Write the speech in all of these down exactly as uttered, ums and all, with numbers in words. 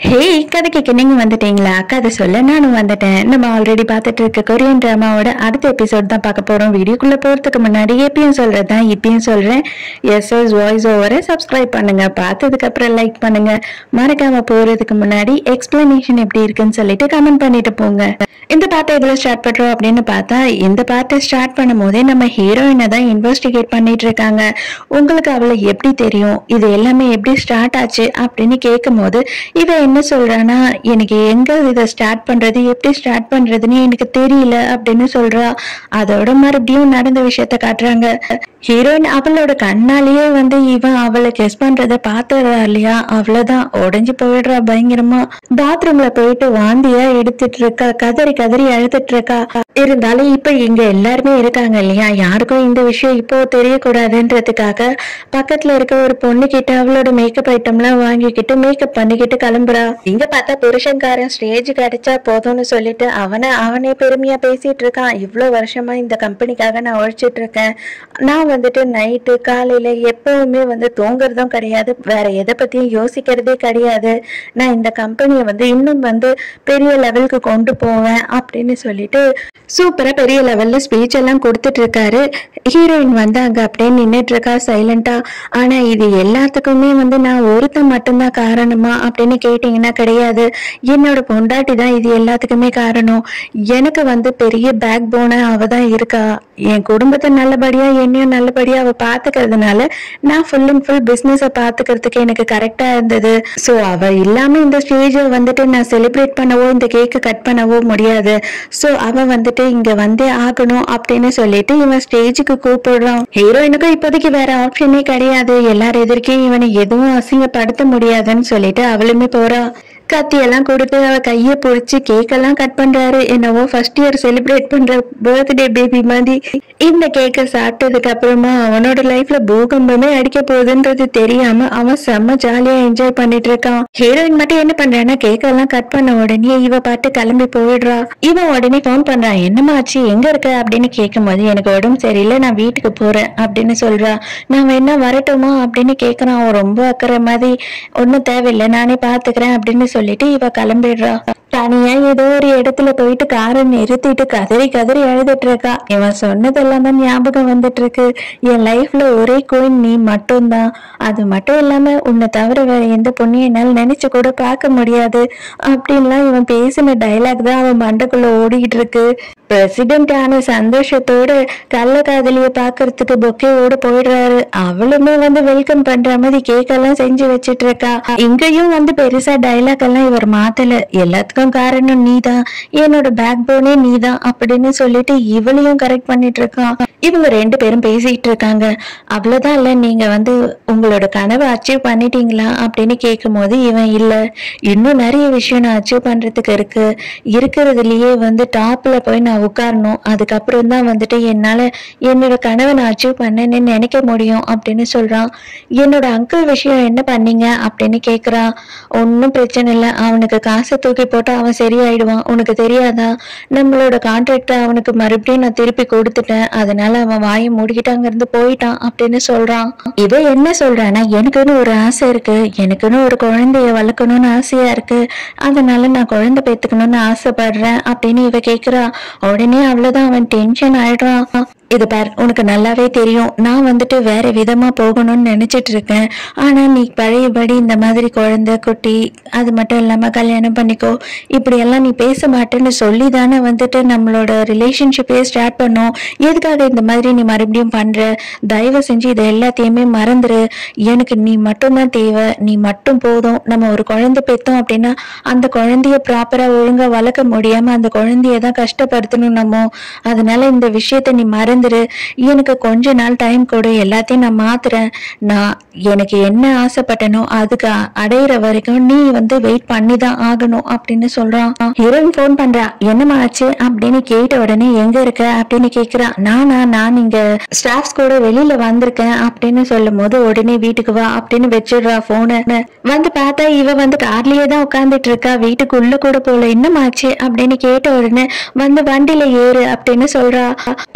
ஹே கதைக்கு நீங்க வந்துட்டீங்களா? கதை சொல்ல நானும் வந்துட்டேன். நம்ம ஆல்ரெடி பார்த்துட்டு இருக்க கொரியன் டிராமாவோட அடுத்த எபிசோட் தான் பார்க்க போறோம். வீடியோக்குள்ள போறதுக்கு முன்னாடி எப்பயும் சொல்றதுதான் இப்பயும் சொல்றேன். எஸ் எஸ் வாய்ஸ் ஓவரை சப்ஸ்கிரைப் பண்ணுங்க, பார்த்ததுக்கு அப்புறம் லைக் பண்ணுங்க. மறக்காம போறதுக்கு முன்னாடி எக்ஸ்பிளனேஷன் எப்படி இருக்குன்னு சொல்லிட்டு கமெண்ட் பண்ணிட்டு போங்க. இந்த பாட்டை எவ்வளவு ஸ்டார்ட் பண்றோம் அப்படின்னு பார்த்தா, இந்த பாட்டை ஸ்டார்ட் பண்ணும் போதே நம்ம ஹீரோயினை தான் இன்வெஸ்டிகேட் பண்ணிட்டு இருக்காங்க. உங்களுக்கு அவளை எப்படி தெரியும், இது எல்லாமே எப்படி ஸ்டார்ட் ஆச்சு அப்படின்னு கேட்கும் போது இவ என்ன சொல்றானா, எனக்கு எங்க இதை ஸ்டார்ட் பண்றது எப்படி ஸ்டார்ட் பண்றதுன்னு எனக்கு தெரியல அப்படின்னு சொல்றா. அதோட மறுபடியும் நடந்த விஷயத்த காட்டுறாங்க. ஹீரோயின் அவளோட கண்ணாலேயே வந்து இவன் அவளை கெஸ் பண்றத பாத்துறா இல்லையா, அவ்வளவுதான் உடஞ்சு போயிடுறா பயங்கரமா. பாத்ரூம்ல போயிட்டு வாந்தியா எடுத்துட்டு இருக்கா, கதறி கதறி அழுதுட்டு இருக்கா. இருந்தாலும் இப்ப இங்க எல்லாருமே இருக்காங்க இல்லையா, யாருக்கும் இந்த விஷயம் இப்போ தெரியக்கூடாதுன்றதுக்காக பக்கத்துல இருக்க ஒரு பொண்ணு கிட்ட அவளோட மேக்கப் ஐட்டம் எல்லாம் வாங்கிக்கிட்டு மேக்கப் பண்ணிக்கிட்டு கிளம்புறா. இங்க பார்த்தா புருஷன்காரன் ஸ்டேஜ் கிடைச்சா போதும்னு சொல்லிட்டு அவனை அவனே பெருமையா பேசிட்டு இருக்கான். இவ்வளவு வருஷமா இந்த கம்பெனிக்காக நான் உழைச்சிட்டு இருக்கேன். நான் வந்துட்டு நைட்டு காலையில எப்பவுமே வந்து தூங்குறதும் கிடையாது, வேற எதை பத்தியும் யோசிக்கிறதே கிடையாது. நான் இந்த கம்பெனியை வந்து இன்னும் வந்து பெரிய லெவலுக்கு கொண்டு போவேன் அப்படின்னு சொல்லிட்டு சூப்பரா பெரிய லெவல்ல ஸ்பீச் எல்லாம் கொடுத்துட்டு இருக்காரு. ஹீரோயின் வந்து அங்க அப்படியே நின்றுட்டு இருக்கா சைலண்டா. ஆனா இது எல்லாத்துக்குமே வந்து நான் ஒருத்தன் மட்டும்தான் காரணமா அப்படின்னு கேட்டீங்கன்னா கிடையாது. என்னோட பொண்டாட்டி தான் இது எல்லாத்துக்குமே காரணம். எனக்கு வந்து பெரிய பேக் போன அவ தான் இருக்கா. என் குடும்பத்தை நல்லபடியா என்னையும் நல்லபடியா அவ பாத்துக்கிறதுனால நான் ஃபுல் அண்ட் ஃபுல் பிசினஸ பாத்துக்கிறதுக்கு எனக்கு கரெக்டா இருந்தது. சோ அவ இல்லாம இந்த ஸ்டேஜ வந்துட்டு நான் செலிப்ரேட் பண்ணவோ இந்த கேக்க கட் பண்ணவோ முடியாது. சோ அவ வந்துட்டு இங்க வந்தே ஆகணும் அப்படின்னு சொல்லிட்டு இவன் ஸ்டேஜுக்கு கூப்பிடுறான். ஹீரோயினுக்கும் இப்போதைக்கு வேற ஆப்ஷனே கிடையாது. எல்லாரும் எதிர்க்கையும் இவனை எதுவும் அசிங்கப்படுத்த முடியாதுன்னு சொல்லிட்டு அவளுமே போறா. கத்தியெல்லாம் கொடுத்து அவ கையை பிடிச்சி கேக்கெல்லாம் கட் பண்றாரு. என்னவோ ஃபர்ஸ்ட் இயர் செலிப்ரேட் பண்ற பர்த்டே பேபி மாதிரி. இந்த கேக்கை சாப்பிட்டதுக்கு அப்புறமா அவனோட லைஃப்ல பூகம்பமே அடிக்க போகுதுன்றது தெரியாம அவன் செம்ம ஜாலியா என்ஜாய் பண்ணிட்டு இருக்கான். ஹீரோயின் மட்டும் என்ன பண்றான்னா கேக்கெல்லாம் கட் பண்ண உடனே இவ பாட்டு கிளம்பி போயிடுறா. இவன் உடனே போன் பண்றான். என்னமா ஆச்சு, எங்க இருக்க அப்படின்னு கேட்கும் போது எனக்கு உடம்பு சரியில்லை, நான் வீட்டுக்கு போறேன் அப்படின்னு சொல்றா. நான் வேணா வரட்டுமா அப்படின்னு கேக்குறான். அவன் ரொம்ப அக்கறை மாதிரி, ஒன்னும் தேவையில்லை நானே பாத்துக்கிறேன் அப்படின்னு சொல்லிட்டு இவ கிளம்பிடுறா. தனியா ஏதோ ஒரு இடத்துல போயிட்டு காரை நிறுத்திட்டு கதறி கதறி அழுதுட்டு இருக்கா. இவன் சொன்னதெல்லாம் தான் ஞாபகம் வந்துட்டு இருக்கு. என் லைஃப்ல ஒரே கோயின் நீ மட்டும்தான், அது மட்டும் இல்லாம உன்னை தவிர வேற எந்த பொண்ணையும் என்னால் நினைச்சு கூட பார்க்க முடியாது அப்படின்லாம் இவன் பேசின டைலாக் தான் அவன் மண்டைக்குள்ள ஓடிக்கிட்டு இருக்கு. பிரசிடென்ட் ஆன சந்தோஷத்தோட கள்ள காதலிய பாக்குறதுக்கு பொக்கேவோட போயிடுறாரு. அவளுமே வந்து வெல்கம் பண்ற மாதிரி கேக்கெல்லாம் செஞ்சு வச்சிட்டு இருக்கா. இங்கேயும் வந்து பெருசா டைலாக் எல்லாம் இவர் மாத்தல. எல்லாத்துக்கும் காரணம் நீதான், என்னோட பேக் போனே நீதான் அப்படின்னு சொல்லிட்டு இவளையும் கரெக்ட் பண்ணிட்டு இருக்கான். இவங்க ரெண்டு பேரும் பேசிட்டு இருக்காங்க. அவ்வளவுதான் இல்ல, நீங்க வந்து உங்களோட கனவை அச்சீவ் பண்ணிட்டீங்களா அப்படின்னு கேட்கும் போது இவன் இல்ல, இன்னும் நிறைய விஷயம் நான் அச்சீவ் பண்றதுக்கு இருக்கு. இருக்கிறதுலயே வந்து டாப்ல போய் நான் உட்காரணும், அதுக்கப்புறம் தான் வந்துட்டு என்னால என்னோட கனவை நான் அச்சீவ் பண்ணேன்னு நினைக்க முடியும் அப்படின்னு சொல்றான். என்னோட அங்கிள் விஷயம் என்ன பண்ணீங்க அப்படின்னு கேக்குறான். ஒன்னும் பிரச்சனை இல்லை, அவனுக்கு காசை தூக்கி போட்டு அவன் சரியாயிடுவான். உனக்கு தெரியாதா, நம்மளோட கான்ட்ராக்ட அவனுக்கு மறுபடியும் நான் திருப்பி கொடுத்துட்டேன், அதனால அவன் வாயை மூடிக்கிட்டு அங்க இருந்து போயிட்டான் அப்படின்னு சொல்றான். இவ என்ன சொல்றானா, எனக்குன்னு ஒரு ஆசை இருக்கு, எனக்குன்னு ஒரு குழந்தைய வளர்க்கணும்னு ஆசையா இருக்கு, அதனால நான் குழந்தை பெத்துக்கணும்னு ஆசைப்படுறேன் அப்படின்னு இவ கேக்குறா. உடனே அவ்வளவுதான் அவன் டென்ஷன் ஆயிடுறான். இது பார், உனக்கு நல்லாவே தெரியும் நான் வந்துட்டு வேற விதமா போகணும்னு நினைச்சிட்டு இருக்கேன். ஆனா நீ பழையபடி இந்த மாதிரி குழந்தை குட்டி அது மட்டும் இல்லாம கல்யாணம் பண்ணிக்கோ இப்படி எல்லாம் நீ பேச மாட்டேன்னு சொல்லி தானே வந்துட்டு நம்மளோட ரிலேஷன்ஷிப்பே ஸ்டார்ட் பண்ணோம். எதுக்காக இந்த மாதிரி நீ மறுபடியும் பண்ற? தயவு செஞ்சு இதை எல்லாத்தையுமே மறந்துரு. எனக்கு நீ மட்டும்தான் தேவை, நீ மட்டும் போதும். நம்ம ஒரு குழந்தை பெத்தோம் அப்படின்னா அந்த குழந்தைய ப்ராப்பரா ஒழுங்கா வளர்க்க முடியாம அந்த குழந்தைய தான் கஷ்டப்படுத்தணும் நம்ம. அதனால இந்த விஷயத்த நீ மறந்து எனக்கு கொஞ்ச நாள் டைம் கொடு, எல்லாத்தையும் நான் மாத்துறேன். நான் எனக்கு என்ன ஆசைப்பட்டனோ அதுக்கு அடையிற வரைக்கும் நீ வந்து வெயிட் பண்ணி தான் ஆகணும் அப்படின்னு சொல்றான். ஹீரோயின் போன் பண்றா. என்னமா ஆச்சு அப்படின்னு கேட்ட உடனே எங்க இருக்க அப்படின்னு கேக்குறான். நானா நான் இங்க ஸ்டாஃப்ஸ் கூட வெளியில வந்திருக்கேன் அப்படின்னு சொல்லும் போது உடனே வீட்டுக்கு வா அப்படின்னு வச்சிடுறா போனை. வந்து பார்த்தா இவ வந்து கார்லயே தான் உட்கார்ந்துட்டு இருக்கா, வீட்டுக்குள்ள கூட போல. என்னமாச்சு அப்படின்னு கேட்ட உடனே வந்து வண்டியில ஏறு அப்படின்னு சொல்றா. அவ்வளவுதான்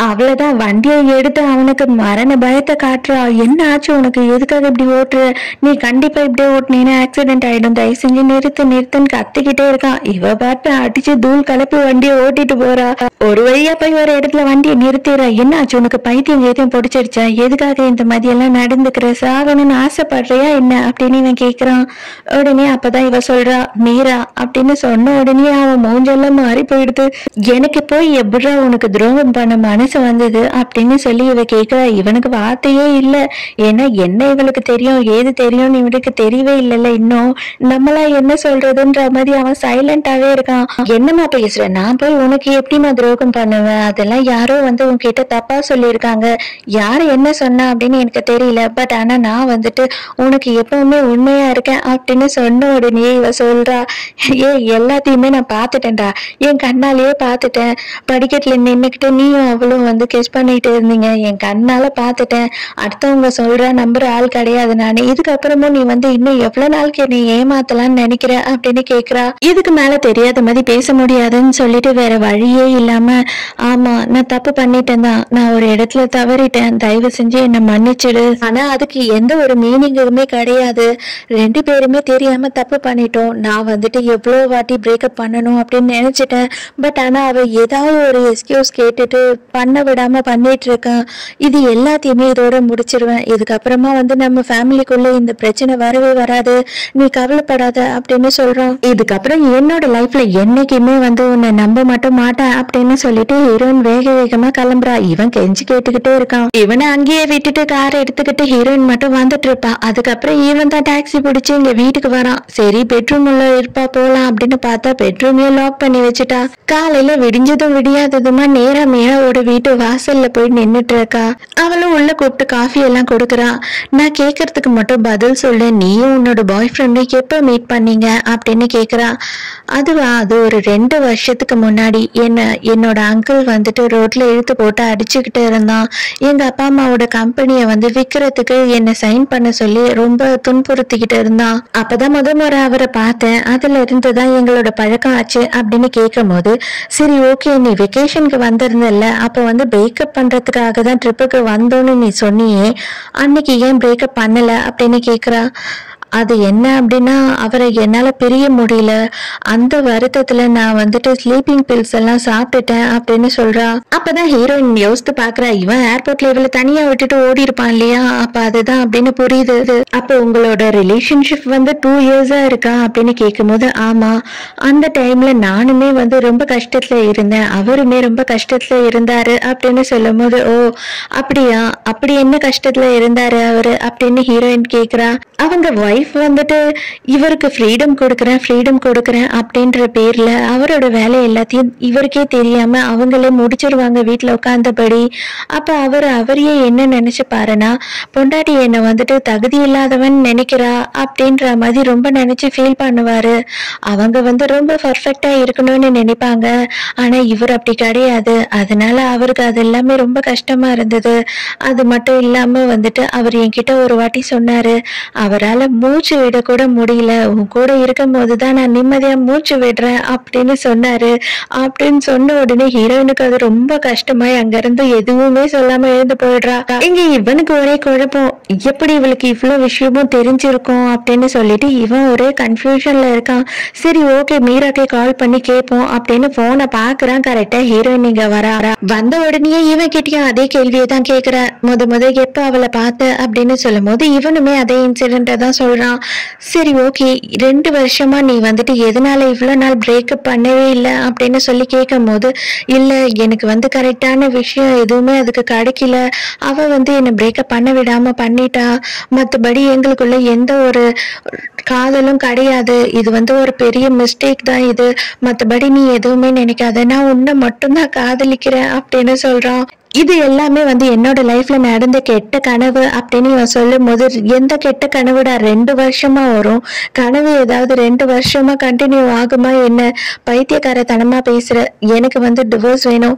அப்புறம் வண்டியை எடுத்து அவனுக்கு மரண பயத்தை காட்டுறா. என்ன ஆச்சு உனக்கு, எதுக்காக இப்படி ஓட்டுற, நீ கண்டிப்பா இப்படியே ஓட்டுனீன்னா ஆக்சிடென்ட் ஆயிடும், தயவு செஞ்சு நிறுத்து நிறுத்துன்னு கத்திக்கிட்டே இருக்கான். இவ பாட்டு அடிச்சு தூள் கலப்பி வண்டியை ஓட்டிட்டு போறா. ஒரு வழியா போய் ஒரு இடத்துல வண்டியை நிறுத்திடுறா. என்ன ஆச்சு உனக்கு, பைத்தியம் எதையும் பிடிச்சிருச்சா, எதுக்காக இந்த மாதிரி எல்லாம் நடந்துக்கிற, சாகணும்னு ஆசைப்படுறியா என்ன அப்படின்னு இவன் கேக்குறான். உடனே அப்பதான் இவ சொல்றா, மீரா அப்படின்னு சொன்ன உடனே அவன் மூஞ்செல்லாம் மாறி போயிடுது. எனக்கு போய் எப்படா உனக்கு துரோகம் பண்ண மனசு வந்தது அப்படின்னு சொல்லி இவ கேக்குறா. இவனுக்கு வார்த்தையே இல்ல. ஏன்னா என்ன இவளுக்கு தெரியும், ஏது தெரியும்னு இவனுக்கு தெரியவே இல்லைல்ல இன்னும். நம்மளா என்ன சொல்றதுன்ற மாதிரி அவன் சைலண்டாவே இருக்கான். என்னமா பேசுற, நான் போய் உனக்கு எப்படிமா துரோகம் பண்ணுவேன், அதெல்லாம் யாரோ வந்து உன்கிட்ட தப்பா சொல்லியிருக்காங்க, யாரு என்ன சொன்னா அப்படின்னு எனக்கு தெரியல, பட் ஆனா நான் வந்துட்டு உனக்கு எப்பவுமே உண்மையா இருக்கேன் அப்படின்னு சொன்ன உடனே இவ சொல்றா, ஏ எல்லாத்தையுமே நான் பாத்துட்டேன்டா, என் கண்ணாலேயே பாத்துட்டேன், படிக்கட்டுல நின்னுக்கிட்டு நீயும் அவளும் வந்து கெஸ் பண்ணிட்டு இருந்தீங்க, என் கண்ணால பாத்துட்டேன், அடுத்தவங்க சொல்ற நம்புற ஆள் கிடையாது நானு, இதுக்கப்புறமும் நீ வந்து இன்னும் எவ்வளவு நாளுக்கு என்னை ஏமாத்தலாம்னு நினைக்கிற அப்படின்னு கேக்குறா. இதுக்கு மேல தெரியாத மாதிரி பேச முடியாதுன்னு சொல்லிட்டு வேற வழியே இல்லாம, ஆமா நான் தப்பு பண்ணிட்டேன் தான், நான் ஒரு இடத்துல தவறிட்டேன், தயவு செஞ்சு என்ன மன்னிச்சிடு, ஆனா அதுக்கு எந்த ஒரு மீனிங்குமே கிடையாது, ரெண்டு பேருமே தெரியாம தப்பு பண்ணிட்டோம், நான் வந்துட்டு எவ்வளவு வாட்டி பிரேக்கப் பண்ணணும் அப்படின்னு நினைச்சிட்டேன், பட் ஆனா அவ ஏதாவது ஒரு எக்ஸ்கியூஸ் கேட்டுட்டு பண்ண விடாம பண்ணிட்டு இருக்கான், இது எல்லாத்தையுமே இதோட முடிச்சிருவேன், இதுக்கப்புறமா வந்து நம்ம ஃபேமிலிக்குள்ள இந்த பிரச்சனை வரவே வராது, நீ கவலைப்படாத அப்படின்னு சொல்றான். இதுக்கப்புறம் என்னோட லைஃப்ல என்னைக்குமே வந்து உன்னை நம்ப மட்டும் மாட்டேன் அப்படின்னு சொல்லிட்டு ஹீரோயின் வேக வேகமா கிளம்புறா. இவன் கெஞ்சி கேட்டுக்கிட்டே இருக்கான். இவனை அங்கேயே விட்டுட்டு காரை எடுத்துக்கிட்டு ஹீரோயின் மட்டும் வந்துட்டு இருப்பா. அதுக்கப்புறம் இவன் தான் டாக்ஸி பிடிச்சு இங்க வீட்டுக்கு வரான். சரி பெட்ரூம் உள்ள இருப்பா போலாம் அப்படின்னு பார்த்தா பெட்ரூமையும் லாக் பண்ணி வச்சுட்டா. காலையில விடிஞ்சதும் விடியாததுமா நேரா மீராவோட வீட்டு வாசல்ல போய் நின்னுட்டு இருக்கா. அவளும் உள்ள கூப்பிட்டு காஃபி எல்லாம் கொடுக்குறா. நான் கேட்கறதுக்கு மட்டும் பதில் சொல்லு, நீயும் உன்னோட பாய் ஃப்ரெண்டும் எப்ப மீட் பண்ணீங்க அப்படின்னு கேக்குறா. அதுவா, அது ஒரு ரெண்டு வருஷத்துக்கு முன்னாடி என்ன என்னோட அங்கிள் வந்துட்டு ரோட்ல இழுத்து போட்டு அடிச்சுக்கிட்டு இருந்தான். எங்க அப்பா அம்மாவோட கம்பெனியை வந்து விற்கிறதுக்கு என்ன சைன் பண்ண சொல்லி ரொம்ப துன்புறுத்திக்கிட்டு இருந்தான். அப்பதான் முத முறை அவரை பார்த்தேன், அதுல இருந்துதான் எங்களோட பழக்கம் ஆச்சு அப்படின்னு கேட்கும் போது, சரி ஓகே நீ வெக்கேஷனுக்கு வந்திருந்தல்ல, அப்ப வந்து பிரேக்கப் பண்றதுக்காக தான் ட்ரிப்புக்கு வந்தோன்னு நீ சொன்னியே, அன்னைக்கு ஏன் பிரேக்கப் பண்ணல அப்படின்னு கேக்குறா. அது என்ன அப்படின்னா, அவரை என்னால பிரிய முடியல, அந்த வருத்தத்துல நான் வந்துட்டு ஸ்லீப்பிங் பில்ஸ் எல்லாம் சாப்பிட்டுட்டேன் அப்படின்னு சொல்றா. அப்பதான் ஹீரோயின் யோசித்து பாக்குறா, இவன் ஏர்போர்ட்ல இவளை தனியா விட்டுட்டு ஓடி இருப்பான் இல்லையா, அப்ப அதுதான் அப்படின்னு புரியுது. அப்ப உங்களோட ரிலேஷன்ஷிப் வந்து டூ இயர்ஸா இருக்கா அப்படின்னு கேட்கும் போது, ஆமா அந்த டைம்ல நானுமே வந்து ரொம்ப கஷ்டத்துல இருந்தேன், அவருமே ரொம்ப கஷ்டத்துல இருந்தாரு அப்படின்னு சொல்லும் போது, ஓ அப்படியா, அப்படி என்ன கஷ்டத்துல இருந்தாரு அவரு அப்படின்னு ஹீரோயின் கேக்குறா. அவங்க வைஃப் வந்துட்டு இவருக்கு ஃப்ரீடம் கொடுக்குறேன் ஃப்ரீடம் கொடுக்குறேன் அப்படின்ற பேர்ல அவரோட வேலை எல்லாத்தையும் இவருக்கே தெரியாம அவங்களே முடிச்சிருவாங்க வீட்டுல உட்கார்ந்தபடி. அப்ப அவர் அவரையே என்ன நினைச்சு பாருன்னா, பொண்டாட்டி என்னை வந்துட்டு தகுதி இல்லாதவன் நினைக்கிறா அப்படின்ற மாதிரி ரொம்ப நினைச்சு ஃபீல் பண்ணுவாரு. அவங்க வந்து ரொம்ப பர்ஃபெக்டா இருக்கணும்னு நினைப்பாங்க, ஆனா இவர் அப்படி கிடையாது. அதனால அவருக்கு அது எல்லாமே ரொம்ப கஷ்டமா இருந்தது. அது மட்டும் இல்லாம வந்துட்டு அவர் என்கிட்ட ஒரு வாட்டி சொன்னாரு, அவரால் மூச்சு விட கூட முடியல, உன் கூட இருக்கும் போதுதான் நான் நிம்மதியா மூச்சு விடுறேன் அப்படின்னு சொன்னாரு. அப்படின்னு சொன்ன உடனே ஹீரோயினுக்கு அது ரொம்ப கஷ்டமாய் அங்க இருந்து எதுவுமே சொல்லாம எழுந்து போயிடுறா. இங்க இவனுக்கு ஒரே குழப்பம், எப்படி இவளுக்கு இவ்வளவு விஷயமும் தெரிஞ்சிருக்கும் அப்படின்னு சொல்லிட்டு இவன் ஒரே கன்ஃபியூஷன்ல இருக்கான். சரி ஓகே மீராக்கே கால் பண்ணி கேட்போம் அப்படின்னு போனை பாக்குறான். கரெக்டா ஹீரோயின் இங்க வரா. வந்த உடனே இவன் கிட்டயும் அதே கேள்வியை தான் கேக்குற, முத முத எப்ப அவளை பார்த்த அப்படின்னு சொல்லும் போது இவனுமே அதே இன்சிடென்ட தான் சொல்றான். சரி ஓகே ரெண்டு வருஷமா நீ வந்துட்டு எதனால இவ்வளவு நாள் பிரேக்கப் பண்ணவே இல்லை அப்படின்னு சொல்லி கேட்கும் போது, இல்ல எனக்கு வந்து கரெக்டான விஷயம் எதுவுமே அதுக்கு கிடைக்கல, அவ வந்து என்ன பிரேக்கப் பண்ண விடாம பண்ணிட்டா, மற்றபடி எங்களுக்குள்ள எந்த ஒரு காதலும் கிடையாது, இது வந்து ஒரு பெரிய மிஸ்டேக் தான் இது, மற்றபடி நீ எதுவுமே நினைக்காத, நான் உன்னை மட்டும்தான் காதலிக்கிறேன் அப்படின்னு சொல்றான். இது எல்லாமே வந்து என்னோட லைஃப்ல நடந்த கெட்ட கனவு அப்படின்னு இவன் சொல்லும் போது, எந்த கெட்ட கனவுடா ரெண்டு வருஷமா வரும், கனவு ஏதாவது ரெண்டு வருஷமா கண்டினியூ ஆகுமா என்ன, பைத்தியக்காரத்தனமா பேசுற, எனக்கு வந்து டிவோர்ஸ் வேணும்,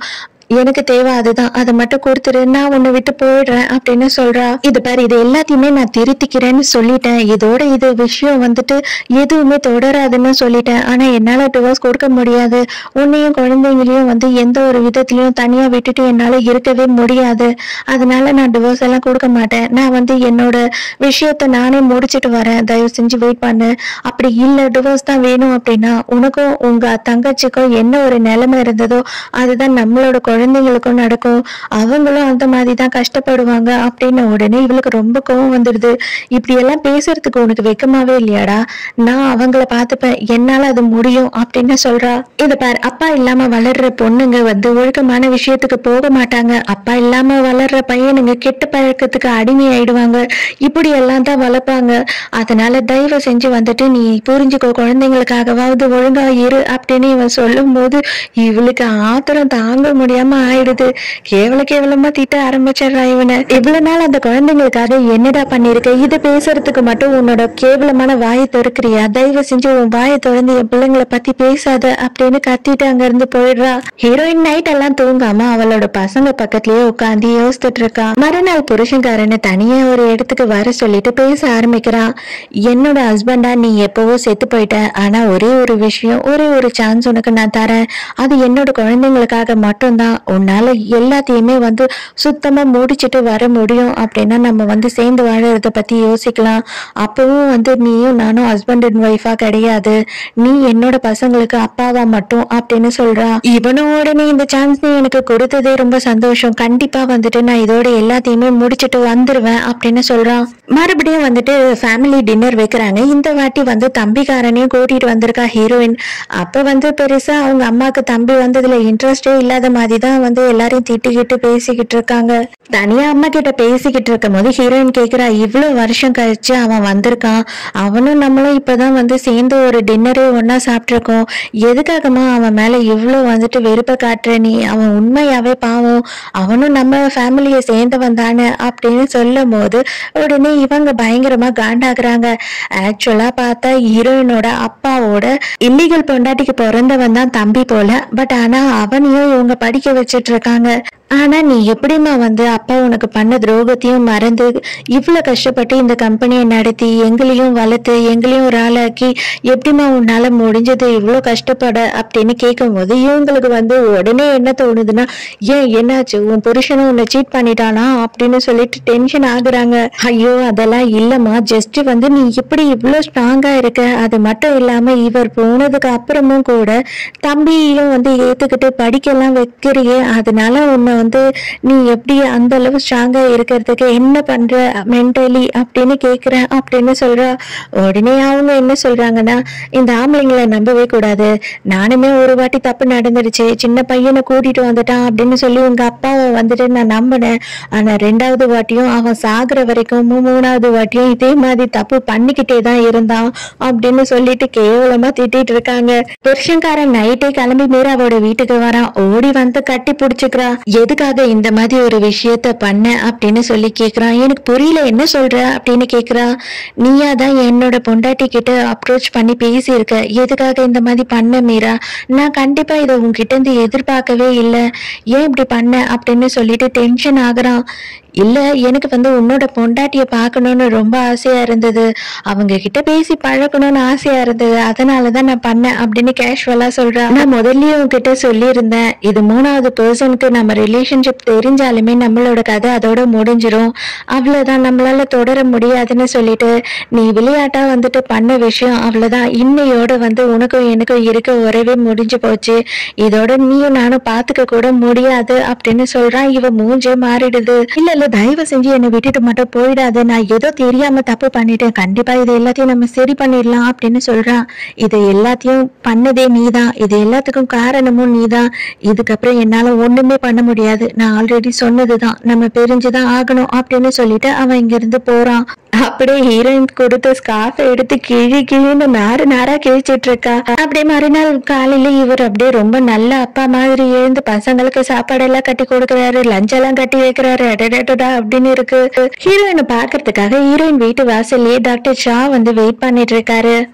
எனக்கு தேவை அதுதான், அதை மட்டும் கொடுத்துரு, நான் உன்னை விட்டு போயிடுறேன் அப்படின்னு சொல்றா. இது பாரு, இது எல்லாத்தையுமே நான் திருத்திக்கிறேன்னு சொல்லிட்டேன், இதோட இது விஷயம் வந்துட்டு எதுவுமே தொடராதுன்னு சொல்லிட்டேன். ஆனா என்னால டிவோர்ஸ் கொடுக்க முடியாது, உன்னையும் குழந்தைங்களையும் வந்து எந்த ஒரு விதத்திலயும் தனியா விட்டுட்டு என்னால இருக்கவே முடியாது. அதனால நான் டிவோர்ஸ் எல்லாம் கொடுக்க மாட்டேன். நான் வந்து என்னோட விஷயத்த நானே முடிச்சிட்டு வரேன், தயவு செஞ்சு வெயிட் பண்ணு. அப்படி இல்ல டிவோர்ஸ் தான் வேணும் அப்படின்னா உனக்கும் உங்க தங்கச்சிக்கும் என்ன ஒரு நிலைமை இருந்ததோ அதுதான் நம்மளோட குழந்தைங்களுக்கும் நடக்கும், அவங்களும் அந்த மாதிரிதான் கஷ்டப்படுவாங்க அப்படின்னு உடனே இவளுக்கு ரொம்ப கோவம் வந்துடுது. இப்படி எல்லாம் பேசுறதுக்கு உனக்கு வெக்கமாவே இல்லையாடா, நான் அவங்கள பார்த்துப்பேன், என்னால அது முடியும் அப்படின்னு சொல்றா. இத பாரு, அப்பா இல்லாம வளர்ற பொண்ணுங்க வந்து ஒழுக்கமான விஷயத்துக்கு போக மாட்டாங்க, அப்பா இல்லாம வளர்ற பையனுங்க கெட்ட பழக்கத்துக்கு அடிமை ஆயிடுவாங்க, இப்படி எல்லாம் தான் வளர்ப்பாங்க. அதனால தயவு செஞ்சு வந்துட்டு நீ புரிஞ்சுக்கோ, குழந்தைங்களுக்காகவாவது ஒழுங்கா இரு அப்படின்னு இவன் சொல்லும் போது இவளுக்கு ஆத்திரம் தாங்க முடியாம ஆயிடுது. கேவல கேவலமா திட்ட ஆரம்பிச்சிடுறா இவனை. இவ்வளவு நாள் அந்த குழந்தைங்களுக்காக என்னடா பண்ணிருக்க, இது பேசுறதுக்கு மட்டும் உன்னோட கேவலமான வாயை திறக்கிறியா, தயவு செஞ்சு உன் வாயை திறந்து என் பிள்ளைங்களை பத்தி பேசாத அப்படின்னு கத்திட்டு அங்க இருந்து போயிடுறா. ஹீரோயின் நைட் எல்லாம் தூங்காம அவளோட பசங்க பக்கத்துலயே உட்காந்து யோசிச்சுட்டு இருக்கா. மறுநாள் புருஷன்காரனை தனியா ஒரு இடத்துக்கு வர சொல்லிட்டு பேச ஆரம்பிக்கிறான். என்னோட ஹஸ்பண்டா நீ எப்பவோ செத்து போயிட்ட, ஆனா ஒரே ஒரு விஷயம், ஒரே ஒரு சான்ஸ் உனக்கு நான் தரேன், அது என்னோட குழந்தைங்களுக்காக மட்டும்தான், உன்னால எல்லாத்தையுமே வந்து சுத்தமா முடிச்சுட்டு வர முடியும் அப்படின்னா நம்ம வந்து சேர்ந்து வாழறத பத்தி யோசிக்கலாம். அப்பவும் வந்து நீயும் நானும் ஹஸ்பண்ட் அண்ட் ஒய்ஃபா கிடையாது, நீ என்னோட பசங்களுக்கு அப்பாவா மட்டும் அப்படின்னு சொல்றா. இவனும் உடனே இந்த சான்ஸ் நீ எனக்கு கொடுத்ததே ரொம்ப சந்தோஷம், கண்டிப்பா வந்துட்டு நான் இதோட எல்லாத்தையுமே முடிச்சுட்டு வந்துருவேன் அப்படின்னு சொல்றான். மறுபடியும் வந்துட்டு ஃபேமிலி டின்னர் வைக்கிறாங்க. இந்த வாட்டி வந்து தம்பிக்காரனையும் கூட்டிட்டு வந்திருக்கா ஹீரோயின். அப்ப வந்து பெருசா அவங்க அம்மாக்கு தம்பி வந்ததுல இன்ட்ரெஸ்டே இல்லாத மாதிரிதான் வந்து எல்லாரையும் திட்டிக்கிட்டு பேசிக்கிட்டு இருக்காங்க. தனியா அம்மா கிட்ட பேசிக்கிட்டு இருக்கும் போது ஹீரோயின் கேக்குறா, இவ்வளவு வருஷம் கழிச்சு அவன் வந்திருக்கான், அவனும் நம்மளும் இப்பதான் வந்து சேர்ந்து ஒரு டின்னரே ஒன்னா சாப்பிட்டுருக்கோம், எதுக்காகமா அவன் மேல இவ்வளவு வந்துட்டு வெறுப்ப காட்டுற நீ, அவன் உண்மையாவே பாவம், அவனும் நம்ம ஃபேமிலியை சேர்ந்தவன் தானே அப்படின்னு சொல்லும் போது உடனே இவங்க பயங்கரமா காண்டாக்குறாங்க. ஆக்சுவலா பார்த்தா ஹீரோயினோட அப்பாவோட இல்லீகல் பொண்டாட்டிக்கு பிறந்தவன் தான் தம்பி போல, பட் ஆனா அவனையும் இவங்க படிக்க வச்சிட்டு இருக்காங்க. ஆனா நீ எப்படிமா வந்து அப்பா உனக்கு பண்ண துரோகத்தையும் மறந்து இவ்வளவு கஷ்டப்பட்டு இந்த கம்பெனியை நடத்தி எங்களையும் வளர்த்து எங்களையும் ஒரு ஆளாக்கி எப்படிமா உன்னால முடிஞ்சது இவ்வளவு கஷ்டப்பட அப்படின்னு கேட்கும் போது இவங்களுக்கு வந்து உடனே என்ன தோணுதுன்னா, ஏன் என்னாச்சு, உன் புருஷனும் உன்னை சீட் பண்ணிட்டானா அப்படின்னு சொல்லிட்டு டென்ஷன் ஆகுறாங்க. ஐயோ அதெல்லாம் இல்லம்மா, ஜஸ்ட் வந்து நீ இப்படி இவ்வளவு ஸ்ட்ராங்கா இருக்க, அது மட்டும் இல்லாம இவர் போனதுக்கு அப்புறமும் கூட தம்பியும் வந்து ஏத்துக்கிட்டு படிக்கலாம் வைக்கிறியே, அதனால உன்னை வந்து நீ எப்படி அந்த அளவு ஸ்ட்ராங்கா இருக்கிறதுக்கு என்ன பண்ற மென்டலி அப்படின்னு கேக்குறேன் அப்படின்னு சொல்றா. உடனே அவங்க என்ன சொல்றாங்கன்னா, இந்த ஆம்பளைங்களை நம்பவே கூடாது, நானுமே ஒரு வாட்டி தப்பு நடந்துருச்சு, சின்ன பையனை கூட்டிட்டு வந்துட்டான் அப்படின்னு சொல்லி உங்க அப்பாவை வந்துட்டு நான் நம்பினேன், ஆனா ரெண்டாவது வாட்டியும் அவன் சாகுற வரைக்கும் மூணாவது வாட்டியும் இதே மாதிரி தப்பு பண்ணிக்கிட்டே தான் இருந்தான் அப்படின்னு சொல்லிட்டு கேவலமா திட்டிட்டு இருக்காங்க. புருஷன்காரன் நைட்டே கிளம்பி மீராவோட வீட்டுக்கு வரான். ஓடி வந்து கட்டி பிடிச்சுக்கிறா. எதுக்காக இந்த மாதிரி ஒரு விஷயத்த பண்ண அப்படின்னு சொல்லி கேக்குறான். எனக்கு புரியல, என்ன சொல்ற அப்படின்னு கேக்குறா. நீயா தான் என்னோட பொண்டாட்டி கிட்ட அப்ரோச் பண்ணி பேசி இருக்க, எதுக்காக இந்த மாதிரி பண்ண மீரா, நான் கண்டிப்பா இதை உங்ககிட்ட இருந்து எதிர்பார்க்கவே இல்லை, ஏன் இப்படி பண்ண அப்படின்னு சொல்லிட்டு டென்ஷன் ஆகுறான். இல்ல எனக்கு வந்து உன்னோட பொண்டாட்டிய பாக்கணும்னு ரொம்ப ஆசையா இருந்தது, அவங்க கிட்ட பேசி பழக்கணும்னு ஆசையா இருந்தது, அதனாலதான் நான் பண்ணேன் அப்படின்னு கேஷுவலா சொல்றேன். நான் முதல்லயே உங்ககிட்ட சொல்லியிருந்தேன், இது மூணாவது பர்சனுக்கு நம்ம ரிலேஷன்ஷிப் தெரிஞ்சாலுமே நம்மளோட கதை அதோட முடிஞ்சிரும், அவ்வளவுதான், நம்மளால தொடர முடியாதுன்னு சொல்லிட்டு நீ விளையாட்டா வந்துட்டு பண்ண விஷயம் அவ்வளவுதான், இன்னையோட வந்து உனக்கும் எனக்கும் இருக்க உறவே முடிஞ்சு போச்சு, இதோட நீயும் நானும் பாத்துக்க கூட முடியாது அப்படின்னு சொல்றான். இவ மூஞ்சே மாறிடுது. இல்ல இல்ல தயவு செஞ்சு என்னை விட்டுட்டு மட்டும் போயிடாது, நான் ஏதோ தெரியாம தப்பு பண்ணிட்டேன், கண்டிப்பா இது எல்லாத்தையும் நம்ம சரி பண்ணிடலாம் அப்படின்னு சொல்றான். இது எல்லாத்தையும் பண்ணதே நீதான், இது எல்லாத்துக்கும் காரணமும் நீதான், இதுக்கப்புறம் என்னால ஒண்ணுமே பண்ண முடியாது, நான் ஆல்ரெடி சொன்னதுதான், நம்ம பிரிஞ்சுதான் ஆகணும் அப்படின்னு சொல்லிட்டு அவன் இங்க இருந்து போறான். அப்படியே ஹீரோயின் கொடுத்த ஸ்கார்ஃப் எடுத்து கிழி கிழின்னு நாறு நாரா கிழிச்சிட்டு இருக்கா. அப்படியே மறுநாள் காலையில இவர் அப்படியே ரொம்ப நல்ல அப்பா மாதிரி எழுந்து பசங்களுக்கு சாப்பாடு எல்லாம் கட்டி கொடுக்கறாரு, லஞ்ச் எல்லாம் கட்டி வைக்கிறாரு, அடடா அப்படின்னு இருக்கு. ஹீரோயினை பாக்குறதுக்காக ஹீரோயின் வீட்டு வாசல்லே டாக்டர் ஷா வந்து வெயிட் பண்ணிட்டு இருக்காரு.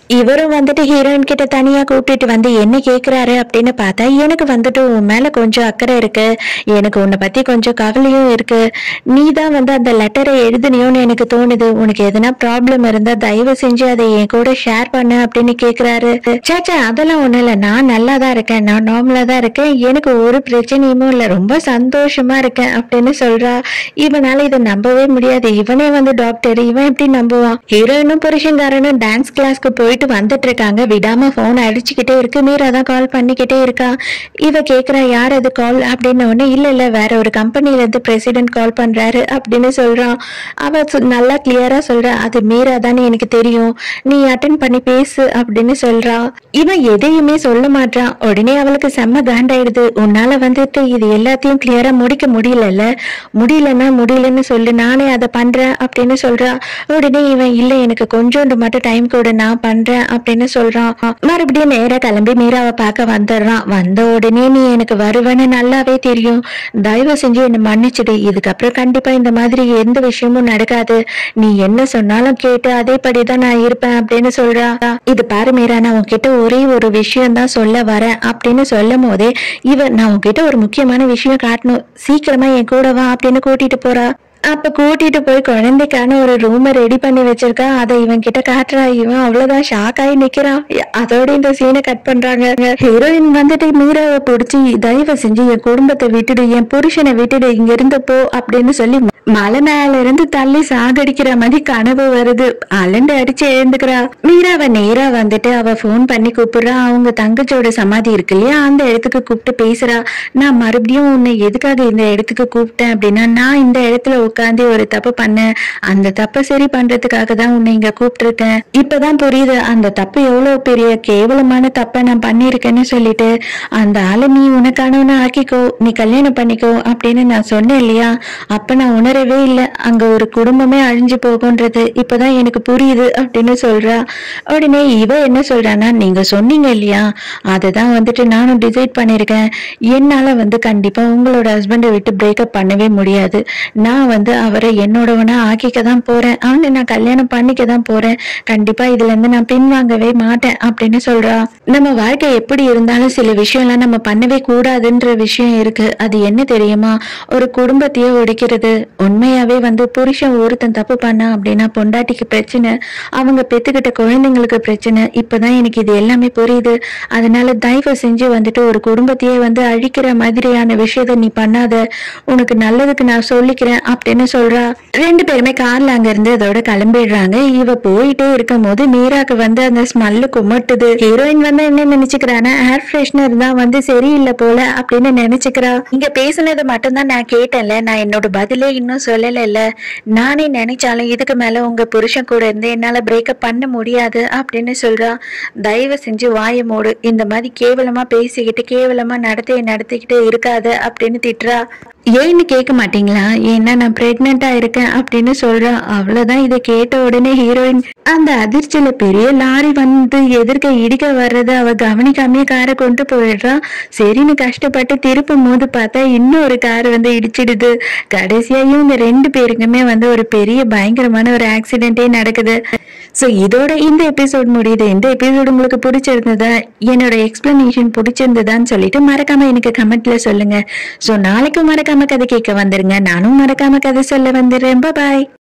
இவரும் வந்துட்டு ஹீரோயின் கிட்ட தனியா கூப்பிட்டுட்டு வந்து என்ன கேக்குறாரு அப்படின்னு பார்த்தா, எனக்கு வந்துட்டு உன் மேல கொஞ்சம் அக்கறை இருக்கு, எனக்கு உன்னை பத்தி கொஞ்சம் கவலையும் இருக்கு, நீ தான் வந்து அந்த லெட்டரை எழுதுனியோன்னு எனக்கு தோணுது, உனக்கு எதனா ப்ராப்ளம் இருந்தா தயவு செஞ்சு அதை என் கூட ஷேர் பண்ணு அப்படின்னு கேக்குறாரு. சேச்சா அதெல்லாம் ஒண்ணும் இல்ல, நான் நல்லா தான் இருக்கேன், நான் நார்மலா தான் இருக்கேன், எனக்கு ஒரு பிரச்சனையுமே இல்ல, ரொம்ப சந்தோஷமா இருக்கேன் அப்படின்னு சொல்றா. இவனால இதை நம்பவே முடியாது, இவனே வந்து டாக்டர், இவன் எப்படி நம்புவான்? ஹீரோயினும் புருஷன்காரனும் டான்ஸ் கிளாஸ்க்கு போயிட்டு வந்துட்டு இருக்காங்க. விடாம போன் அடிச்சுக்கிட்டே இருக்கு. மீரா தான் கால் பண்ணிக்கிட்டே இருக்கா. இவ கேக்குறா யார் அது கால் அப்படின்னு ஒண்ணு. இல்ல இல்ல வேற ஒரு கம்பெனில இருந்து பிரசிடென்ட் கால் பண்றாரு அப்படின்னு சொல்றான். அவ நல்லா கிளியரா சொல்றா, அது மீரா தானே எனக்கு தெரியும், நீ அட்டென்ட் பண்ணி பேசு அப்படின்னு சொல்றா. இவன் எதையுமே சொல்ல மாட்டான். உடனே அவளுக்கு செம்ம காண்டாயிடுது. உன்னால வந்துட்டு இது எல்லாத்தையும் கிளியரா முடிக்க முடியல, முடியலன்னா முடியலன்னு சொல்லு, நானே அதை பண்றேன் அப்படின்னு சொல்றா. உடனே இவன் இல்ல எனக்கு கொஞ்சோண்டு மட்டும் டைம் கூட, நான் பண்றேன் அப்படின்னு சொல்றான். மறுபடியும் நேரா கிளம்பி மீராவை பார்க்க வந்துடுறான். வந்த உடனே நீ எனக்கு வருவேன்னு நல்லாவே தெரியும், தயவு செஞ்சு என்ன மன்னிச்சுடு, இதுக்கப்புறம் கண்டிப்பா இந்த மாதிரி எந்த விஷயமும் நடக்காது, நீ என்ன சொன்னாலும் கேட்டு அதேபடிதான் நான் இருப்பேன் அப்படின்னு சொல்றா. இது பாரு மீரா, நான் உன்கிட்ட ஒரே ஒரு விஷயம் தான் சொல்ல வரேன் அப்படின்னு சொல்லும் போதே இவ நான் உன்கிட்ட ஒரு முக்கியமான விஷயம் காட்டணும், சீக்கிரமா என் கூட வா அப்படின்னு கூட்டிட்டு போறா. அப்ப கூட்டிட்டு போய் குழந்தைக்கான ஒரு ரூமை ரெடி பண்ணி வச்சிருக்கா. அதை இவன் கிட்ட காட்டுறா. இவன் அவ்வளவுதான் ஷாக் ஆகி நிக்கிறான். அதோட இந்த சீனை கட் பண்றாங்க. ஹீரோயின் வந்துட்டு மீராவை பிடிச்சி தயவு செஞ்சு என் குடும்பத்தை விட்டுடு, என் புருஷனை விட்டுடு, இங்க இருந்து போ அப்படின்னு சொல்லி மலை மேல இருந்து தள்ளி சாகடிக்கிற மாதிரி கனவு வருது. அலண்டு அடிச்சு எழுந்துக்கிறா. மீராவை நேரா வந்துட்டு அவ போன் பண்ணி கூப்பிடுறா. அவங்க தங்கச்சியோட சமாதி இருக்கு இல்லையா, அந்த இடத்துக்கு கூப்பிட்டு பேசுறா. நான் மறுபடியும் உன்னை எதுக்காக இந்த இடத்துக்கு கூப்பிட்டேன் அப்படின்னா, நான் இந்த இடத்துல உட்காந்து ஒரு தப்பு பண்ணேன், அந்த தப்பை சரி பண்றதுக்காக தான் உன்னை இங்க கூப்பிட்டு இருக்கேன். இப்பதான் புரியுது அந்த தப்பு எவ்வளவு பெரிய கேவலமான தப்பை நான் பண்ணிருக்கேன்னு சொல்லிட்டு, அந்த ஆளை நீ உனக்கானவன ஆக்கிக்கோ, நீ கல்யாணம் பண்ணிக்கோ அப்படின்னு நான் சொன்னேன் இல்லையா, அப்ப நான் உணரவே இல்ல அங்க ஒரு குடும்பமே அழிஞ்சு போகும்ன்றது இப்பதான் எனக்கு புரியுது அப்படின்னு சொல்றா. உடனே இவ என்ன சொல்றான்னா, நீங்க சொன்னீங்க இல்லையா, அததான் வந்துட்டு நானும் டிசைட் பண்ணிருக்கேன், என்னால வந்து கண்டிப்பா உங்களோட ஹஸ்பண்டை விட்டு பிரேக்கப் பண்ணவே முடியாது, நான் வந்து அவரை என்னோடவனா ஆக்கிக்க தான் போறேன், அவனை நான் கல்யாணம் பண்ணிக்க தான் போறேன், கண்டிப்பா இதுல இருந்து நான் பின்வாங்கவே மாட்டேன் அப்படின்னு சொல்றா. நம்ம வாழ்க்கை எப்படி இருந்தாலும் சில விஷயம்லாம் நம்ம பண்ணவே கூடாதுன்ற விஷயம் இருக்கு. அது என்ன தெரியுமா, ஒரு குடும்பத்தையே ஒடிக்கிறது. உண்மையாவே வந்து புருஷன் ஒருத்தன் தப்பு பண்ணா அப்படின்னா பொண்டாட்டிக்கு பிரச்சனை, அவங்க பெத்துக்கிட்ட குழந்தைங்களுக்கு பிரச்சனை. இப்பதான் எனக்கு இது எல்லாமே புரியுது. அதனால தயவு செஞ்சு வந்துட்டு ஒரு குடும்பத்தையே வந்து அழிக்கிற மாதிரியான விஷயத்த நீ பண்ணாத, உனக்கு நல்லதுக்கு நான் சொல்லிக்கிறேன் அப்படின்னு சொல்றா. ரெண்டு பேருமே கார்ல அங்க இருந்து அதோட கிளம்பிடுறாங்க. இவ போயிட்டே இருக்கும் போது மீராக்கு வந்து அந்த ஸ்மெல்லு குமட்டுது. ஹீரோயின் வந்து என்ன நினைச்சுக்கிறானா, ஏர் ஃப்ரெஷ்னர் தான் வந்து சரியில்லை போல அப்படின்னு நினைச்சுக்கிறா. இங்க பேசுனது மட்டும்தான் நான் கேட்டேன்ல, நான் என்னோட பதிலே இன்னும் சொல்லல இல்ல, நானே நினைச்சாலும் இதுக்கு மேல உங்க புருஷன் கூட இருந்து என்னால பிரேக்கப் பண்ண முடியாது அப்படின்னு சொல்றா. தயவு செஞ்சு வாய மூடு, இந்த மாதிரி கேவலமா பேசிக்கிட்டு கேவலமா நடத்தையை நடத்திக்கிட்டு இருக்காது அப்படின்னு திட்டுறா. ஏன்னு கேட்க மாட்டீங்களா, ஏன்னா நான் பிரெக்னெண்டா இருக்கேன் அப்படின்னு சொல்றா. அவ்வளவுதான். இதை கேட்ட உடனே ஹீரோயின் அந்த அதிர்ச்சியில பெரிய லாரி வந்து எதிர்க்க இடிக்க வர்றது அவ கவனிக்காமே காரை கொண்டு போயிடுறா. சரின்னு கஷ்டப்பட்டு திருப்பும் போது பார்த்தா இன்னொரு கார் வந்து இடிச்சிடுது. கடைசியா இவங்க ரெண்டு பேருக்குமே வந்து ஒரு பெரிய பயங்கரமான ஒரு ஆக்சிடென்டே நடக்குது. ஸோ இதோட இந்த எபிசோட் முடியுது. இந்த எபிசோடு உங்களுக்கு பிடிச்சிருந்ததா, என்னோட எக்ஸ்பிளனேஷன் பிடிச்சிருந்ததான்னு சொல்லிட்டு மறக்காம எனக்கு கமெண்ட்ல சொல்லுங்க. ஸோ நாளைக்கு மறக்காம கதை கேட்க வந்துருங்க, நானும் மறக்காம கதை சொல்ல வந்துடுறேன். பாய்.